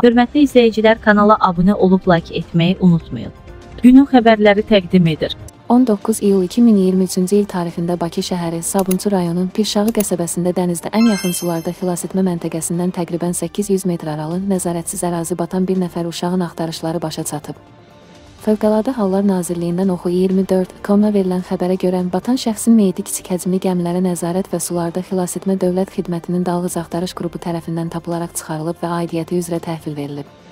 Hörmətli izləyicilər, kanala abunə olub like etməyi unutmayın. Günün xəbərləri təqdim edir. 19 iyul 2023-cü il tarixində Bakı şəhəri Sabunçu rayonun Pirşağı qəsəbəsində dənizdə ən yaxın sularda xilasetmə məntəqəsindən təqribən 800 metr aralı nəzarətsiz ərazi batan bir nəfər uşağın axtarışları başa çatıb. Fövqəladə Hallar Nazirliyindən Oxu 24.com-a verilən xəbərə görə batan şəxsin meyiti kiçik həcmli gəmilərə nəzarət və sularda xilasetmə dövlət xidmətinin dalğıc axtarış qrupu tərəfindən tapılaraq çıxarılıb və aidiyyəti üzrə təhvil verilib.